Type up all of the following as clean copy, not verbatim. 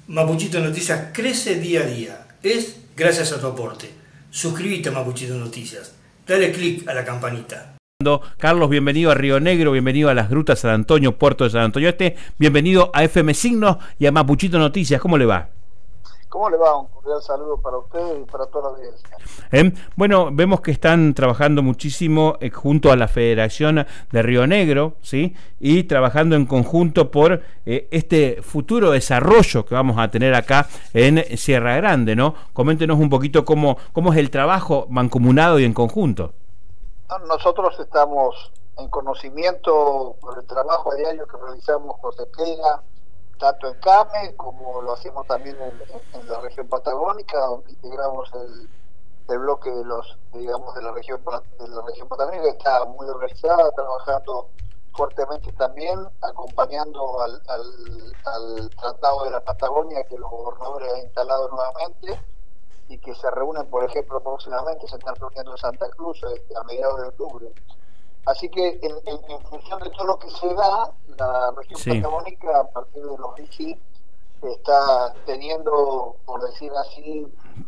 Mapuchito Noticias crece día a día. Es gracias a tu aporte. Suscríbete a Mapuchito Noticias. Dale click a la campanita. Carlos, bienvenido a Río Negro, bienvenido a las Grutas San Antonio, Puerto de San Antonio Este, bienvenido a FM Signos y a Mapuchito Noticias. ¿Cómo le va? ¿Cómo le va? Un cordial saludo para usted y para toda la audiencia. Bueno, vemos que están trabajando muchísimo junto a la Federación de Río Negro, ¿sí? Y trabajando en conjunto por este futuro desarrollo que vamos a tener acá en Sierra Grande, ¿no? Coméntenos un poquito cómo es el trabajo mancomunado y en conjunto. Nosotros estamos en conocimiento por el trabajo diario que realizamos José Pena, tanto en CAME como lo hacemos también en la región patagónica, donde integramos el bloque de los, digamos, de la región patagónica, que está muy organizada, trabajando fuertemente también, acompañando al Tratado de la Patagonia que los gobernadores han instalado nuevamente y que se reúnen, por ejemplo, próximamente, se están reuniendo en Santa Cruz a mediados de octubre. Así que en función de todo lo que se da, la región patagónica, a partir de los RIGI, está teniendo, por decir así,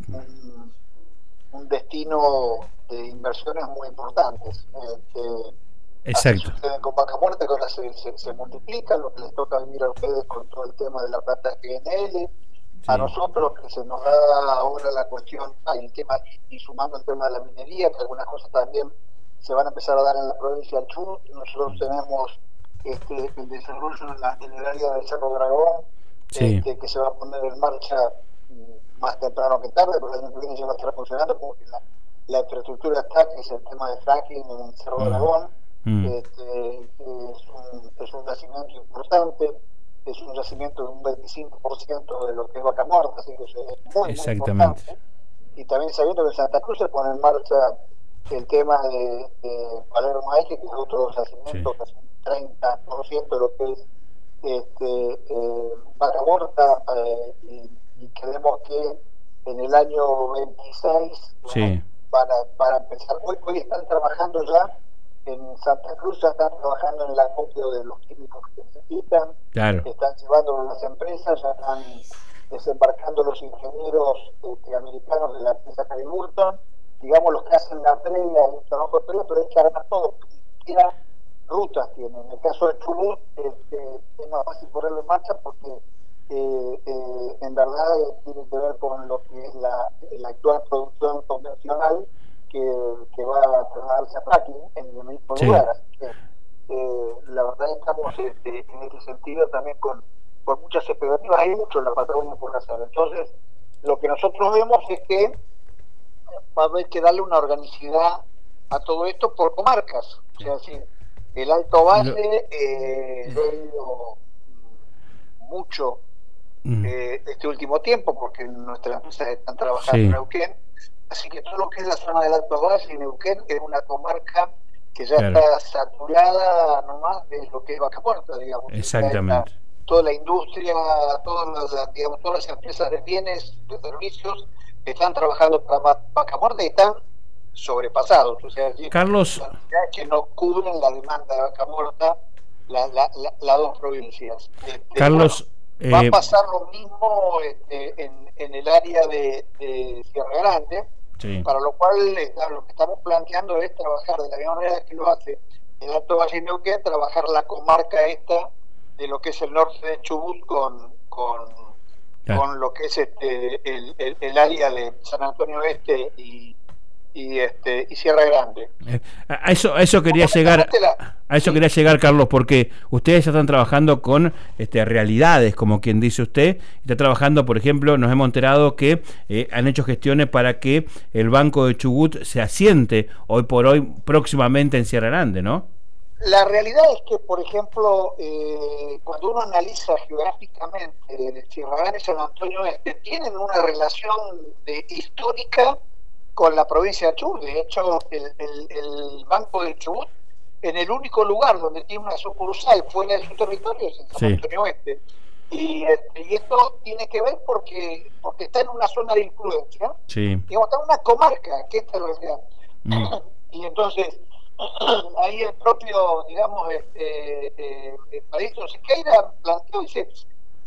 un destino de inversiones muy importantes. Exacto. Con Vaca Muerta, que ahora se multiplica, lo que les toca vivir a ustedes con todo el tema de la planta GNL, a nosotros que se nos da ahora la cuestión, el tema, y sumando el tema de la minería, que algunas cosas también se van a empezar a dar en la provincia del Chubut. Nosotros tenemos el desarrollo en el área del Cerro Dragón, que se va a poner en marcha más temprano que tarde, pero el año que viene ya va a estar funcionando, porque la infraestructura está, que es el tema de fracking en el Cerro Dragón. Es un yacimiento importante, es un yacimiento de un 25% de lo que es Vaca Muerta, así que es muy importante. Y también sabiendo que en Santa Cruz se pone en marcha el tema de Palermo Este, que es otro yacimiento, que es un 30% de lo que es Vaca Muerta, y creemos que en el año 26 van a empezar. Hoy están trabajando ya en Santa Cruz, ya están trabajando en el acopio de los químicos que necesitan, están llevando a las empresas, ya están desembarcando los ingenieros americanos de la empresa Halliburton, digamos, los que hacen la previa, el trabajo de previa, pero hay que armar todo, porque ni siquiera rutas tienen. En el caso de Chubut es más fácil ponerlo en marcha porque en verdad tiene que ver con lo que es la actual producción convencional que va a trasladarse a fracking en el mismo lugar. Así que la verdad estamos en este sentido también con muchas expectativas. Hay mucho en la Patagonia por hacer. Entonces, lo que nosotros vemos es que va a haber que darle una organicidad a todo esto por comarcas. O sea, sí, el Alto Valle lo he oído mucho este último tiempo, porque nuestras empresas están trabajando en Neuquén. Así que todo lo que es la zona del Alto Valle y Neuquén es una comarca que ya está saturada nomás de lo que es Vaca Muerta, digamos. Exactamente. Toda la industria, todas las empresas de bienes, de servicios, están trabajando para Vaca Muerta y están sobrepasados. O sea, Carlos, que no cubren la demanda de Vaca Muerta las dos provincias. Carlos, va a pasar lo mismo en el área de Sierra Grande, para lo cual lo que estamos planteando es trabajar de la misma manera que lo hace el Alto Valle y Neuquén, trabajar la comarca esta de lo que es el norte de Chubut con lo que es el área de San Antonio Este y Sierra Grande. A eso quería llegar. A eso quería llegar, Carlos, porque ustedes ya están trabajando con realidades, como quien dice usted. Está trabajando, por ejemplo, nos hemos enterado que han hecho gestiones para que el Banco de Chubut se asiente hoy por hoy próximamente en Sierra Grande, ¿no? La realidad es que, por ejemplo, cuando uno analiza geográficamente Sierra Grande y San Antonio Este, tienen una relación histórica con la provincia de Chubut. De hecho, el Banco de Chubut, en el único lugar donde tiene una sucursal fuera de su territorio es en San Antonio Oeste. Y esto tiene que ver porque está en una zona de influencia, digamos, está en una comarca, que esta es la realidad. Y entonces, ahí el propio, digamos, Padito Siqueira planteó, dice,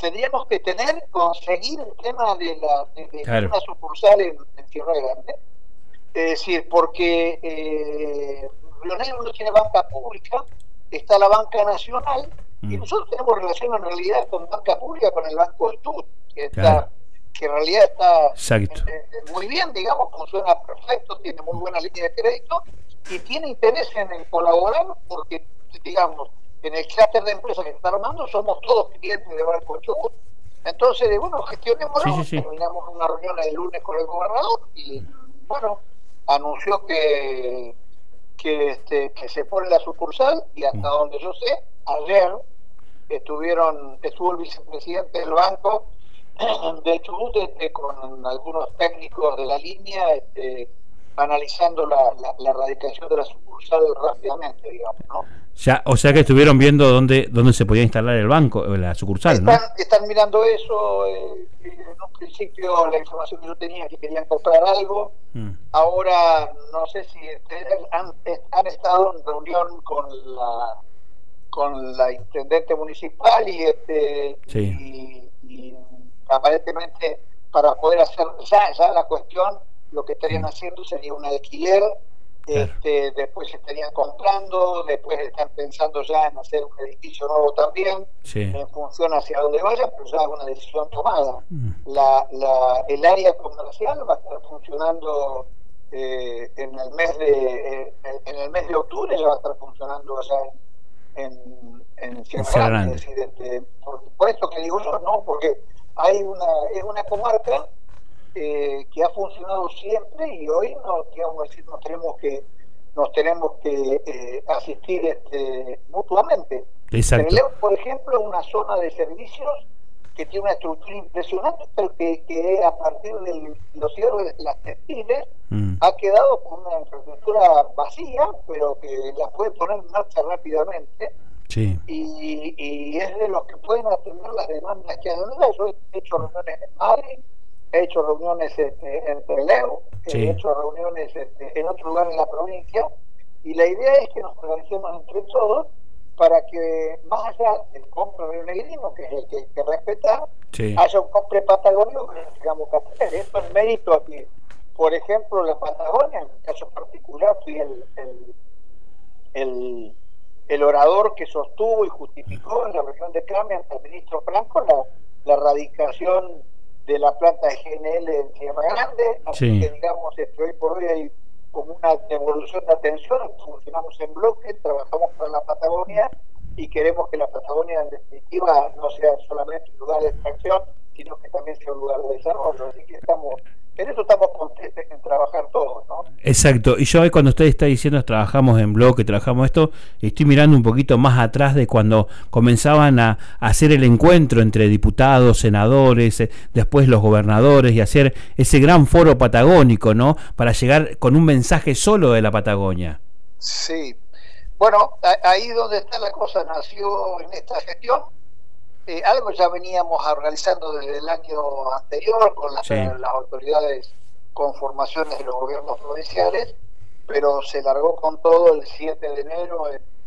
tendríamos que conseguir el tema de claro, una sucursal en Tierra Grande. Es decir, porque Río Negro no tiene banca pública, está la banca nacional, y nosotros tenemos relación en realidad con banca pública, con el Banco del Sur, que en realidad está muy bien, digamos, funciona perfecto, tiene muy buena línea de crédito y tiene interés en colaborar porque, digamos, en el clúster de empresas que se está armando somos todos clientes de Banco del Sur. Entonces, bueno, gestionémoslo, terminamos una reunión el lunes con el gobernador y, bueno, anunció que se pone la sucursal y hasta donde yo sé, ayer estuvo el vicepresidente del banco de Chubut con algunos técnicos de la línea analizando la radicación de la sucursal rápidamente, digamos, ¿no? Ya, o sea que estuvieron viendo dónde se podía instalar el banco, la sucursal, ¿no? Están mirando eso. En un principio la información que yo tenía que querían comprar algo. Ahora no sé si han estado en reunión con la intendente municipal y aparentemente para poder hacer ya la cuestión, lo que estarían haciendo sería un alquiler. Claro. Después estarían comprando, después están pensando ya en hacer un edificio nuevo también, en función hacia dónde vaya, pero ya una decisión tomada. El área comercial va a estar funcionando en el mes de octubre, ya va a estar funcionando allá en Sierra Grande. Es decir, por esto que digo yo, no, porque es una comarca que ha funcionado siempre y hoy nos tenemos que asistir mutuamente. Tenemos, por ejemplo, una zona de servicios que tiene una estructura impresionante, pero que a partir de los cierres de las textiles ha quedado con una infraestructura vacía, pero que la puede poner en marcha rápidamente. Y es de los que pueden atender las demandas que hay. Yo he hecho reuniones en Madrid, he hecho reuniones en Trelew, he hecho reuniones en otro lugar en la provincia, y la idea es que nos organicemos entre todos para que, más allá del compra rionegrino, que es el que hay que respetar, haya un compre patagónico que nos tengamos que hacer. Esto es mérito a que, por ejemplo, la Patagonia, en mi caso particular, fui el orador que sostuvo y justificó en la reunión de CAME ante el ministro Franco la radicación de la planta de GNL en Sierra Grande, así que digamos, hoy por hoy hay como una devolución de atención, funcionamos en bloque, trabajamos para la Patagonia y queremos que la Patagonia en definitiva no sea solamente un lugar de extracción, sino que también sea un lugar de desarrollo, así que en eso estamos contentos en trabajar todos, ¿no? Exacto, y yo hoy cuando usted está diciendo trabajamos en bloque, trabajamos esto, estoy mirando un poquito más atrás de cuando comenzaban a hacer el encuentro entre diputados, senadores, después los gobernadores y hacer ese gran foro patagónico, ¿no? Para llegar con un mensaje solo de la Patagonia. Sí, bueno, ahí donde está la cosa nació en esta gestión. Algo ya veníamos organizando desde el año anterior con las autoridades con formaciones de los gobiernos provinciales, pero se largó con todo el 7 de enero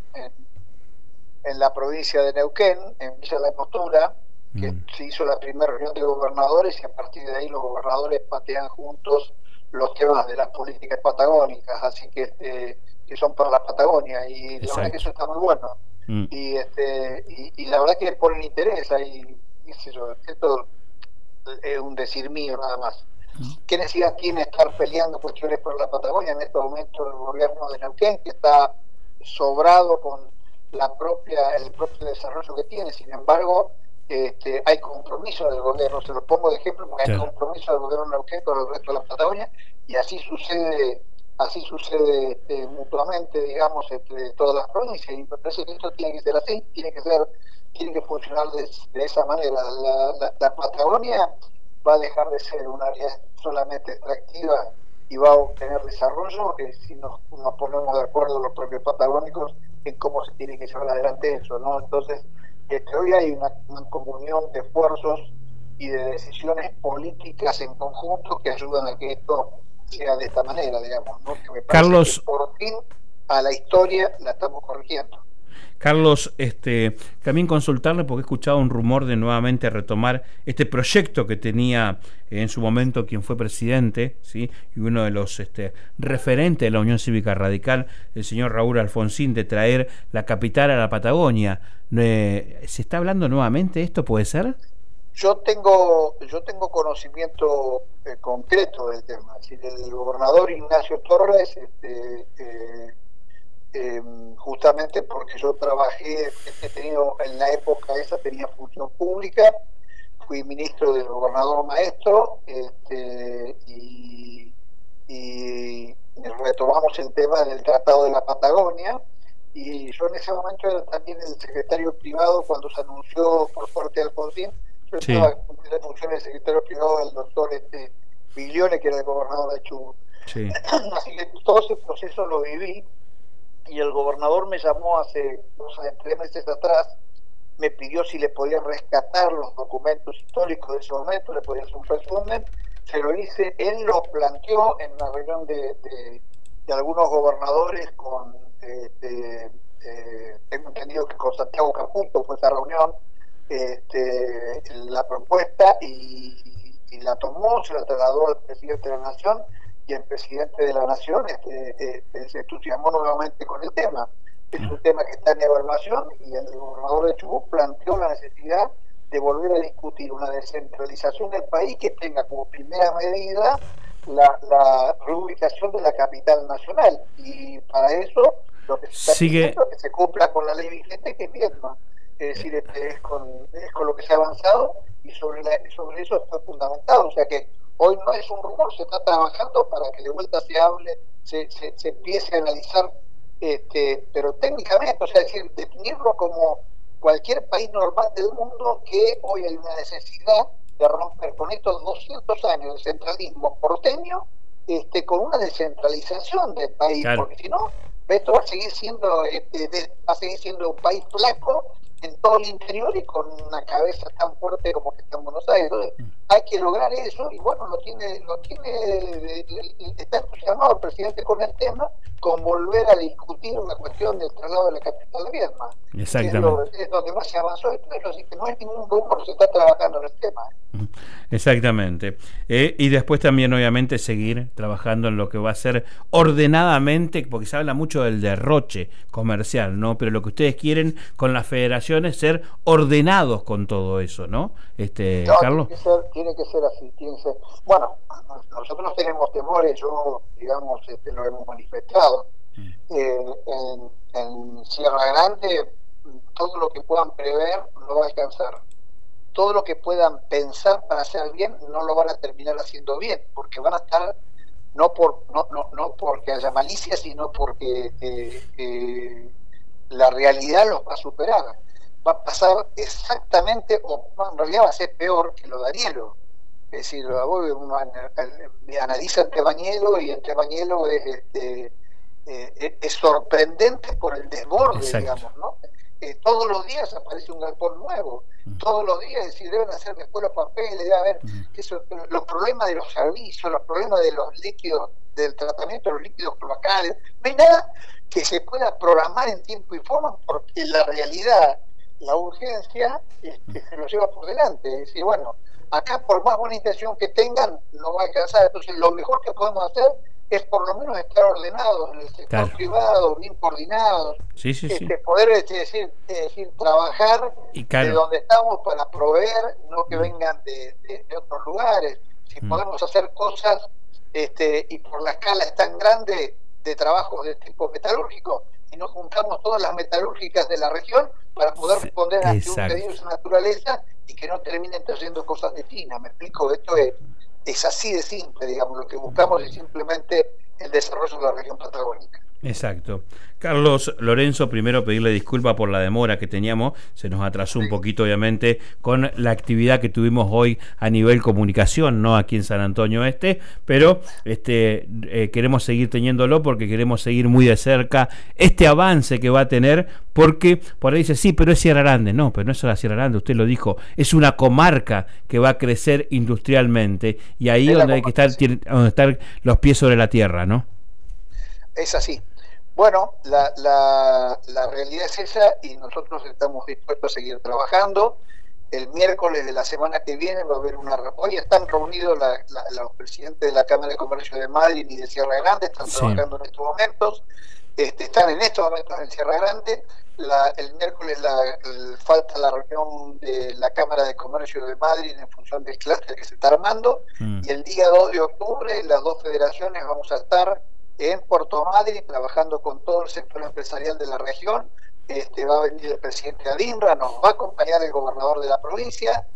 en la provincia de Neuquén, en Villa La Angostura, que se hizo la primera reunión de gobernadores y a partir de ahí los gobernadores patean juntos los temas de las políticas patagónicas, así que son para la Patagonia, y la verdad que eso está muy bueno. Y la verdad que ponen interés ahí, esto es un decir mío nada más. ¿Qué necesidad tiene estar peleando cuestiones por la Patagonia en este momento el gobierno de Neuquén, que está sobrado con el propio desarrollo que tiene? Sin embargo, hay compromiso del gobierno, se lo pongo de ejemplo porque hay compromiso del gobierno de Neuquén con el resto de la Patagonia, y así sucede mutuamente, digamos, entre todas las provincias, y me parece que esto tiene que ser así, tiene que funcionar de esa manera. La Patagonia va a dejar de ser un área solamente extractiva y va a obtener desarrollo si nos ponemos de acuerdo los propios patagónicos en cómo se tiene que llevar adelante eso, ¿no? Entonces, hoy hay una comunión de esfuerzos y de decisiones políticas en conjunto que ayudan a que esto sea de esta manera, digamos, ¿no? Que me parece Carlos, que por fin a la historia la estamos corrigiendo. Carlos, también consultarle porque he escuchado un rumor de nuevamente retomar este proyecto que tenía en su momento quien fue presidente, ¿sí? Y uno de los referentes de la Unión Cívica Radical, el señor Raúl Alfonsín, de traer la capital a la Patagonia. ¿Se está hablando nuevamente de esto, puede ser? Yo tengo conocimiento concreto del tema. Es decir, el gobernador Ignacio Torres, justamente porque yo trabajé, he tenido en la época esa, tenía función pública, fui ministro del gobernador Maestro, y retomamos el tema del Tratado de la Patagonia, y yo en ese momento era también el secretario privado cuando se anunció por parte de Alfonsín. Yo estaba cumpliendo la función de secretario privado del doctor Viglione, que era el gobernador de Chubut. Sí. Así que todo ese proceso lo viví, y el gobernador me llamó hace 3 meses atrás, me pidió si le podía rescatar los documentos históricos de ese momento, le podía hacer un resumen, se lo hice, él lo planteó en una reunión de algunos gobernadores con, tengo entendido que con Santiago Caputo fue esa reunión, la propuesta, y la tomó, se la trasladó al presidente de la Nación, y el presidente de la Nación se entusiasmó nuevamente con el tema. Es un tema que está en evaluación, y el gobernador de Chubut planteó la necesidad de volver a discutir una descentralización del país que tenga como primera medida la reubicación de la capital nacional, y para eso lo que se está pidiendo es que se cumpla con la ley vigente, que es Viedma. Es decir, es con lo que se ha avanzado, y sobre eso está fundamentado. O sea que hoy no es un rumor, se está trabajando para que de vuelta se hable, se empiece a analizar, pero técnicamente, o sea, es decir, definirlo como cualquier país normal del mundo, que hoy hay una necesidad de romper con estos 200 años de centralismo porteño, con una descentralización del país, claro. Porque si no, esto va a seguir siendo un país flaco en todo el interior y con una cabeza tan fuerte como que está en Buenos Aires. Entonces hay que lograr eso, y bueno, está entusiasmado el presidente con el tema, con volver a discutir la cuestión del traslado de la capital de Viedma. Exactamente. Es donde más se avanzó esto, así que no es ningún rumor, se está trabajando en el tema. Exactamente. Y después también obviamente seguir trabajando en lo que va a ser ordenadamente, porque se habla mucho del derroche comercial, ¿no? Pero lo que ustedes quieren con la federación es ser ordenados con todo eso, ¿no? No, Carlos. Tiene que ser así, bueno, nosotros tenemos temores, yo, digamos, lo hemos manifestado. En Sierra Grande, todo lo que puedan prever no va a alcanzar. Todo lo que puedan pensar para hacer bien no lo van a terminar haciendo bien, porque van a estar, no porque haya malicia, sino porque la realidad los va a superar. Va a pasar exactamente, o en realidad va a ser peor que lo de Arielo. Es decir, uno analiza entre Bañelo, y entre Bañelo es sorprendente por el desborde, digamos, ¿no? Todos los días aparece un galpón nuevo, todos los días, es decir, deben hacer después los papeles, debe haber los problemas de los servicios, los problemas de los líquidos, del tratamiento de los líquidos cloacales. No hay nada que se pueda programar en tiempo y forma, porque la realidad, la urgencia, se lo lleva por delante. Es decir, bueno, acá por más buena intención que tengan, no va a alcanzar. Entonces lo mejor que podemos hacer es por lo menos estar ordenados en el sector privado, bien coordinados, poder decir, trabajar de donde estamos para proveer, no que vengan de otros lugares. Si podemos hacer cosas, y por la escala es tan grande de trabajo de tipo metalúrgico, y nos juntamos todas las metalúrgicas de la región para poder responder a un pedido de esa naturaleza, y que no terminen trayendo cosas de China. ¿Me explico? Esto es así de simple, digamos. Lo que buscamos es simplemente el desarrollo de la región patagónica. Exacto. Carlos Lorenzo, primero pedirle disculpas por la demora que teníamos, se nos atrasó un poquito obviamente con la actividad que tuvimos hoy a nivel comunicación, no aquí en San Antonio pero queremos seguir teniéndolo porque queremos seguir muy de cerca este avance que va a tener, porque por ahí dice, sí, pero es Sierra Grande. No, pero no es la Sierra Grande, usted lo dijo, es una comarca que va a crecer industrialmente, y ahí donde hay que estar, donde estar los pies sobre la tierra, ¿no? Es así. Bueno, la realidad es esa y nosotros estamos dispuestos a seguir trabajando. El miércoles de la semana que viene va a haber hoy están reunidos los presidentes de la Cámara de Comercio de Madrid y de Sierra Grande, están trabajando en estos momentos, están en estos momentos en Sierra Grande. El miércoles falta la reunión de la Cámara de Comercio de Madrid en función del clúster que se está armando, y el día 2 de octubre las dos federaciones vamos a estar en Puerto Madryn trabajando con todo el sector empresarial de la región. Va a venir el presidente de ADINRA, nos va a acompañar el gobernador de la provincia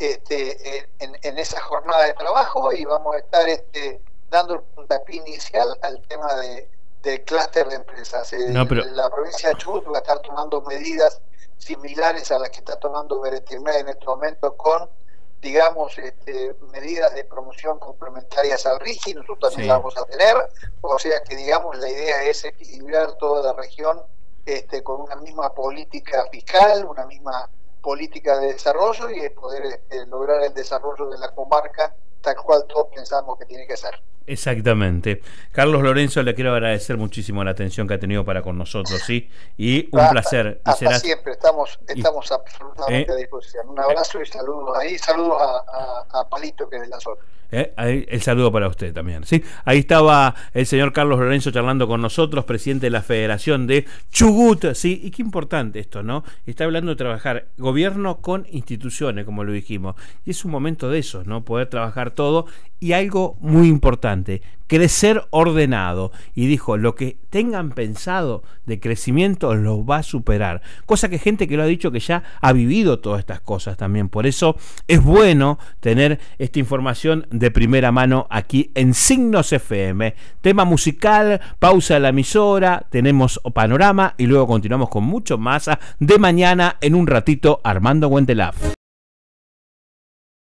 en esa jornada de trabajo, y vamos a estar dando el puntapié inicial al tema del clúster de empresas. La provincia de Chubut va a estar tomando medidas similares a las que está tomando Beretirme en este momento, con, digamos, medidas de promoción complementarias al RIGI. Nosotros también la vamos a tener, o sea que, digamos, la idea es equilibrar toda la región con una misma política fiscal, una misma política de desarrollo, y poder lograr el desarrollo de la comarca tal cual todos pensamos que tiene que ser. Exactamente. Carlos Lorenzo, le quiero agradecer muchísimo la atención que ha tenido para con nosotros, ¿sí? Y un placer. Hasta siempre, estamos absolutamente a disposición. Un abrazo y saludos ahí, saludos a Palito, que es de la zona. El saludo para usted también, ¿sí? Ahí estaba el señor Carlos Lorenzo charlando con nosotros, presidente de la Federación de Chubut, ¿sí? Y qué importante esto, ¿no? Está hablando de trabajar gobierno con instituciones, como lo dijimos, y es un momento de eso, ¿no? Poder trabajar todo, y algo muy importante, crecer ordenado. Y dijo, lo que tengan pensado de crecimiento lo va a superar, cosa que gente que lo ha dicho que ya ha vivido todas estas cosas también. Por eso es bueno tener esta información de primera mano aquí en Signos FM. Tema musical, pausa de la emisora, tenemos panorama y luego continuamos con mucho más de mañana en un ratito. Armando Wendelaf.